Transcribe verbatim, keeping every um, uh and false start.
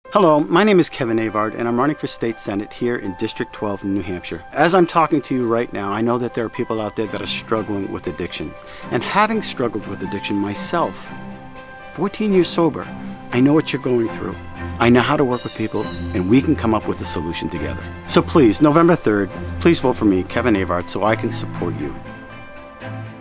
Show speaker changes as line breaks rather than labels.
Hello, my name is Kevin Avard and I'm running for State Senate here in District twelve in New Hampshire. As I'm talking to you right now, I know that there are people out there that are struggling with addiction. And having struggled with addiction myself, fourteen years sober, I know what you're going through. I know how to work with people and we can come up with a solution together. So please, November third, please vote for me, Kevin Avard, so I can support you.